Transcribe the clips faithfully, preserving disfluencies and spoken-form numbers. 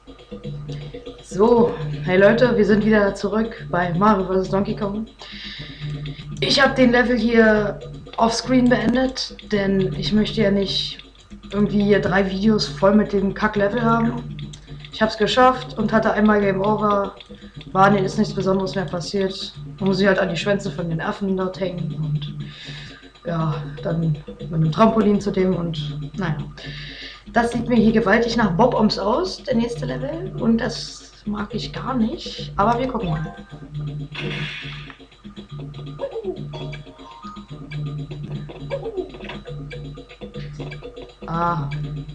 So, hey Leute, wir sind wieder zurück bei Mario versus. Donkey Kong. Ich habe den Level hier offscreen beendet, denn ich möchte ja nicht irgendwie hier drei Videos voll mit dem Kack-Level haben. Ich habe es geschafft und hatte einmal Game Over. War nee, ist nichts Besonderes mehr passiert. Man muss sich halt an die Schwänze von den Affen dort hängen und ja, dann mit einem Trampolin zu dem und naja. Das sieht mir hier gewaltig nach Bob-Oms aus, der nächste Level. Und das mag ich gar nicht. Aber wir gucken mal. Ah.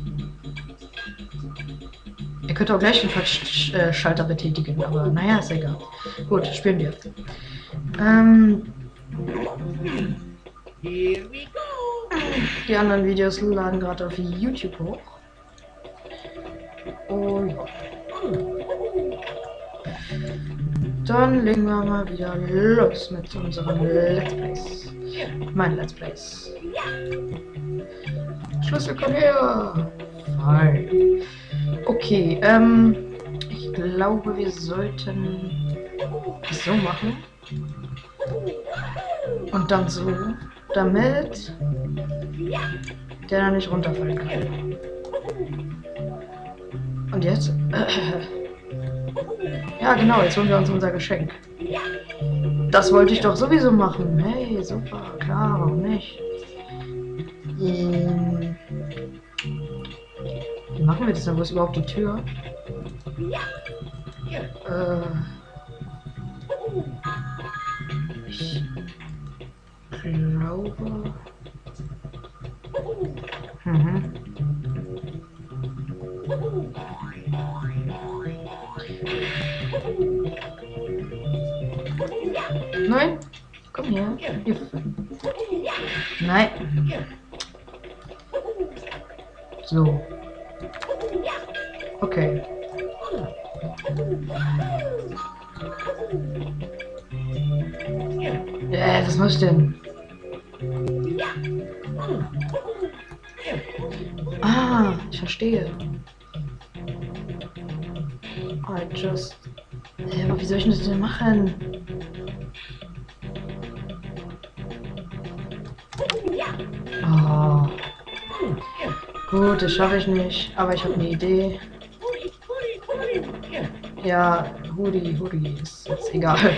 Ihr könnt auch gleich den Schalter betätigen, aber naja, ist egal. Gut, spielen wir. Ähm. Die anderen Videos laden gerade auf YouTube hoch. Oh ja. Dann legen wir mal wieder los mit unseren Let's Plays. Mein Let's Plays. Schlüssel, komm her! Fein. Okay, ähm, ich glaube, wir sollten es so machen. Und dann so, damit der da nicht runterfallen kann. Und jetzt? Ja, genau, jetzt holen wir uns unser Geschenk. Das wollte ich doch sowieso machen. Hey, super, klar, warum nicht? Ähm, wie machen wir das denn? Wo ist überhaupt die Tür? Äh, ich glaube... Mhm. Nein, komm her. Nein. So. Okay. Äh, was machst du denn? Ah, ich verstehe. I just... Äh, aber wie soll ich das denn machen? Oh. Gut, das schaffe ich nicht, aber ich habe eine Idee. Ja, Hudi, Hudi, ist jetzt egal.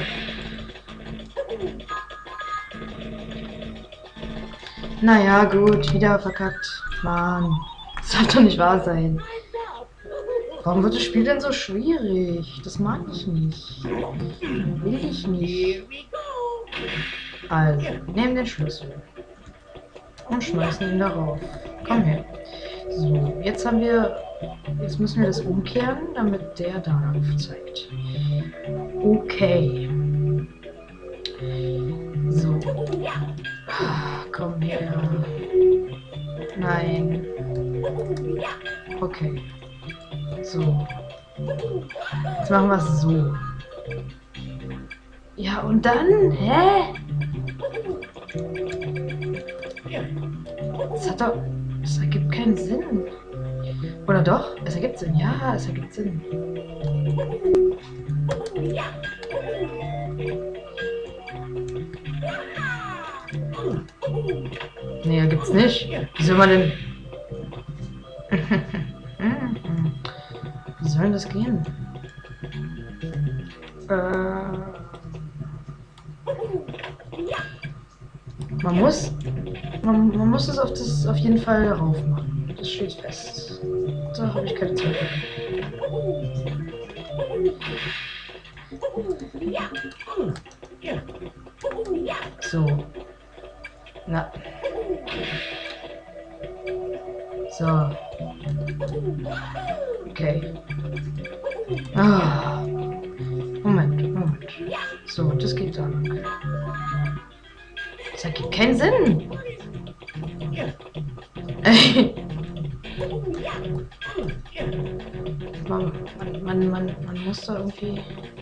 Naja, gut, wieder verkackt. Mann, das darf doch nicht wahr sein. Warum wird das Spiel denn so schwierig? Das mag ich nicht. Will ich nicht. Also, nehmen den Schlüssel. Und schmeißen ihn darauf. Komm her. So, jetzt haben wir... Jetzt müssen wir das umkehren, damit der darauf zeigt. Okay. So. Komm her. Nein. Okay. So. Jetzt machen wir es so. Ja, und dann? Hä? Das hat doch... Das ergibt keinen Sinn. Oder doch? Es ergibt Sinn. Ja, es ergibt Sinn. Nee, ergibt's nicht. Wie soll man denn... Wie soll denn das gehen? Äh... Man muss... Man, man muss es auf, das, auf jeden Fall rauf machen. Das steht fest. Da habe ich keine Zweifel. So. Na. So. Okay. Ah. Moment, Moment. So, das geht da lang. Das ergibt keinen Sinn. man, man, man, man, man muss da irgendwie...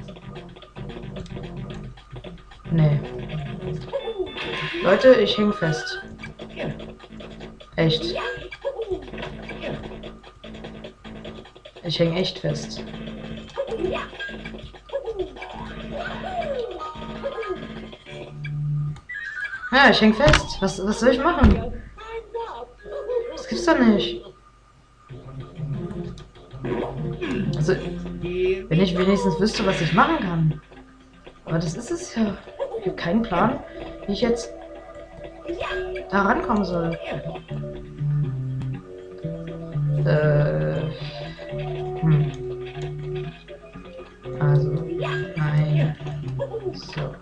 Nee. Leute, ich häng fest. Echt. Ich hänge echt fest. Ja, ich häng fest. Was, was soll ich machen? Das gibt's doch nicht. Also, wenn ich wenigstens wüsste, was ich machen kann. Aber das ist es ja. Ich habe keinen Plan, wie ich jetzt da rankommen soll. Äh. Hm. Also, nein. So.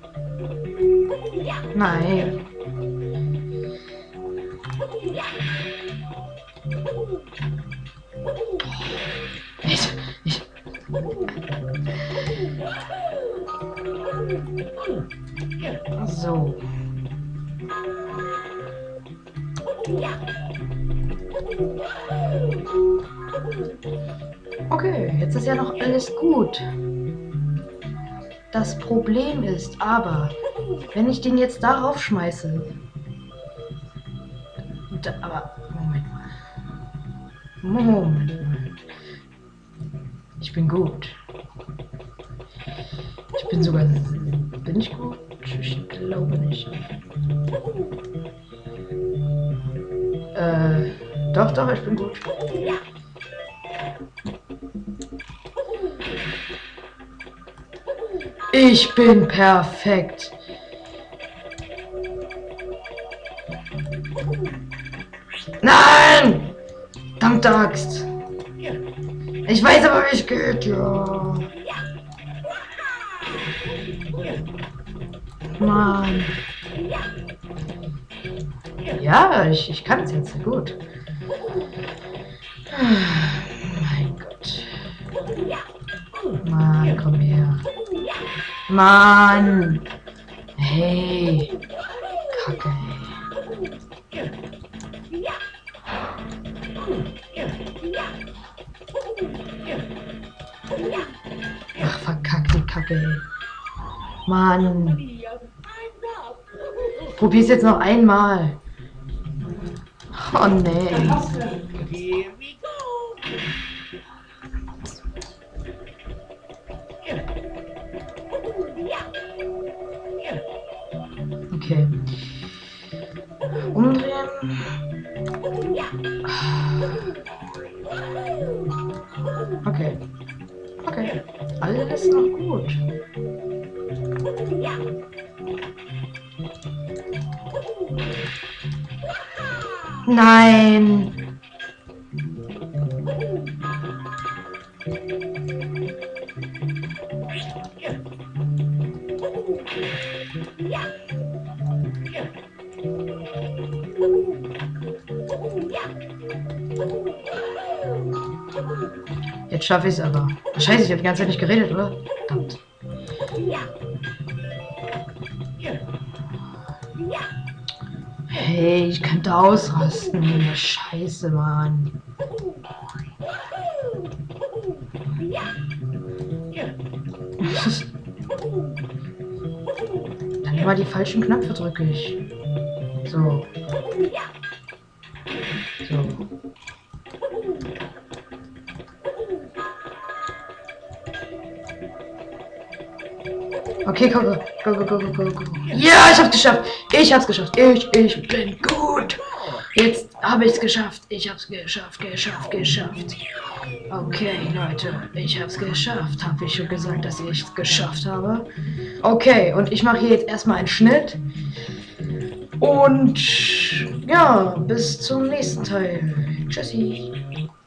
Nein. Ich, ich. So. Okay, jetzt ist ja noch alles gut. Das Problem ist aber, wenn ich den jetzt darauf schmeiße. Da, aber, Moment mal. Moment mal. Ich bin gut. Ich bin sogar... Bin ich gut? Ich glaube nicht. Äh, doch, doch, ich bin gut. Ich bin perfekt. Nein! Verdammte Axt. Ich weiß aber, wie es geht, ja. Mann. Ja, ich, ich kann es jetzt gut. Mein Gott. Mann, komm her. Mann. Hey. Kacke, ey. Ach, verkackte Kacke, ey. Mann. Probier's jetzt noch einmal. Oh nee. Okay. Umdrehen. Okay. Okay. Alles noch gut. Nein. Jetzt schaffe ich es aber. Scheiße, ich habe die ganze Zeit nicht geredet, oder? Verdammt. Hey, ich könnte ausrasten. Scheiße, Mann. Dann immer die falschen Knöpfe drücke ich. So. So. Okay, go, go, go, go, go, go, go. Ja, ich hab's geschafft. Ich hab's geschafft. Ich, ich bin gut. Jetzt habe ich's geschafft. Ich hab's geschafft, geschafft, geschafft. Okay, Leute, ich hab's geschafft. Habe ich schon gesagt, dass ich es geschafft habe? Okay, und ich mache hier jetzt erstmal einen Schnitt. Und ja, bis zum nächsten Teil. Tschüssi.